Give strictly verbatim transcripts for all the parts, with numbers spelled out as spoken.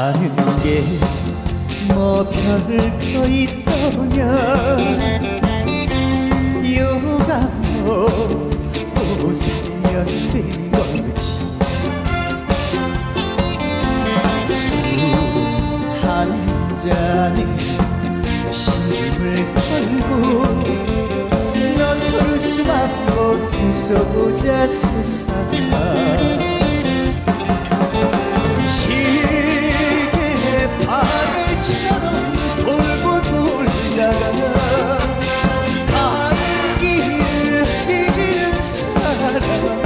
사는 게 뭐 별거 있더냐. 여가 먹고 살면 되는 거지. 술 한 잔에 힘을 걸고 너토르스 한번 웃어보자 세상아. 바늘처럼 돌고 돌다가 가는 길을 잃은 사람.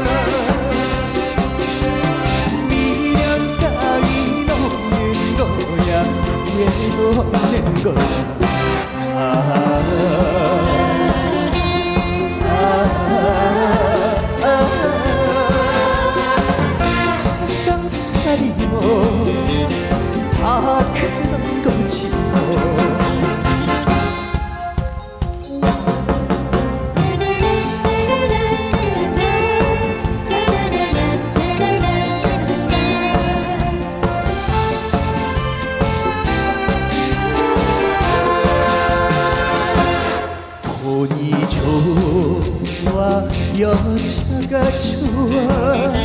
미련 따윈 없는 거야. 후회도 없는 거야. 아, 아, 아, 아. 세상살이 뭐 다 그런 거지 뭐. 돈이 좋아 여자가 좋아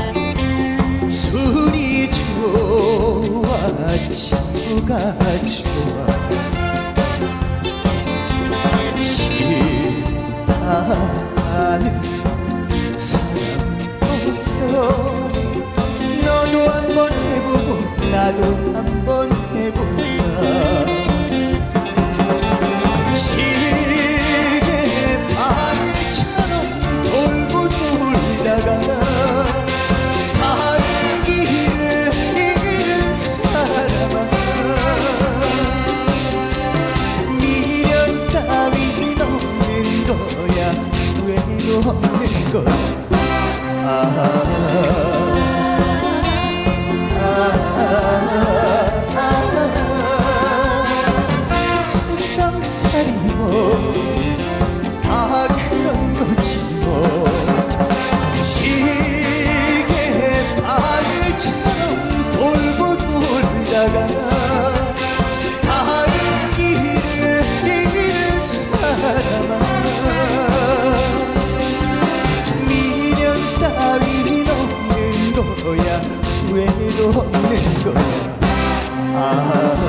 술이 좋아 친구가 좋아. 싫다는 사람 없어. 너도 한번 해보고 나도 한번 해볼까. 시계 바늘처럼 돌고 돌다가 미련 따윈 없는 거야. 후회도 없는 거야. 아, 아, 아, 아. 세상살이 뭐 다 그런 거지 뭐. 시계 바늘처럼 돌고 돌다가 가는 길을 잃은 사람아. 미련 따윈 없는 거야. 후회도 없는 거야. 아,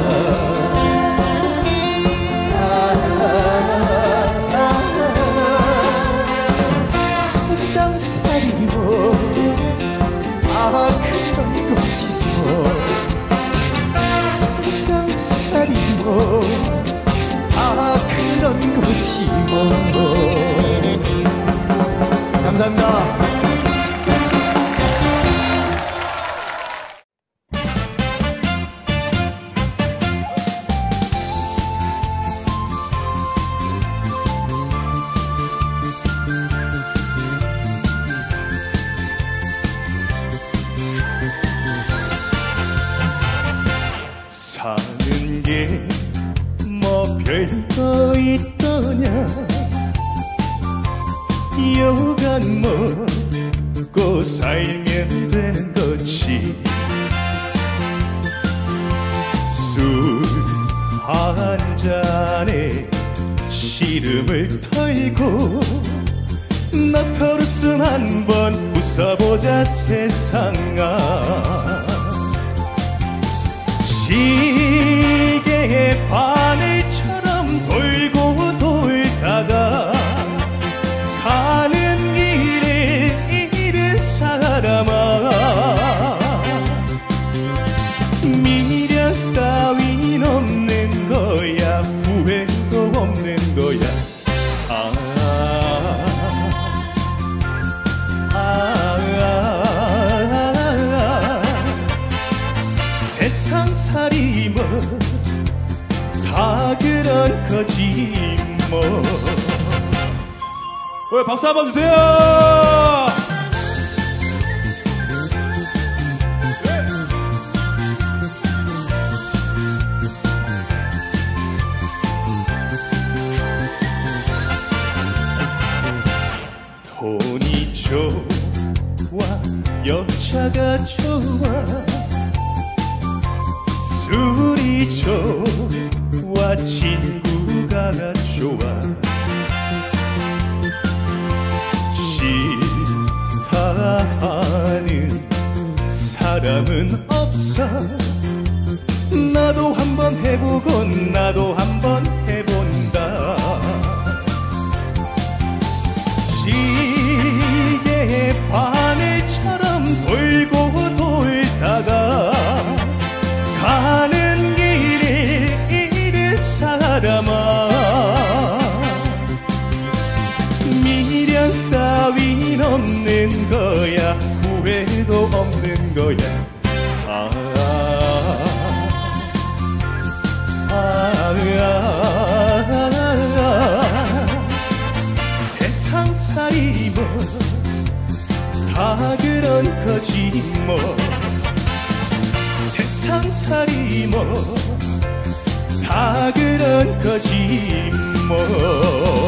세상살이 뭐다 그런 거지 뭐. 세상살이 뭐다 그런 거지 뭐. 감사합니다. 사는 게 뭐 별거 있더냐. 여간 먹고 살면 되는 거지. 술 한 잔에 시름을 털고 너토르스 한번 웃어보자 세상아. 시계의 바늘처럼 돌고 돌다가 가는 길을 잃은 사람아. 미련 따윈 없는 거야. 후회도 없는 거야. 아, 아, 아, 아. 세상살이 뭐 다 그런 거지 뭐. 왜 박수 한번 주세요. 돈이 좋아 여자가 좋아 술이 좋아 친구가 좋아 싫다 하는 사람은 없어 나도 한번 해보고 나도 한번 해본다 시계의 바늘처럼 돌고 돌다가 가는 길에 이래 사람아 미련 따윈 없는 거야 후회도 없는 거야 아, 아, 아, 아, 아, 세상살이 뭐 다 그런 거지 뭐 세상살이 뭐 다 그런 거지 뭐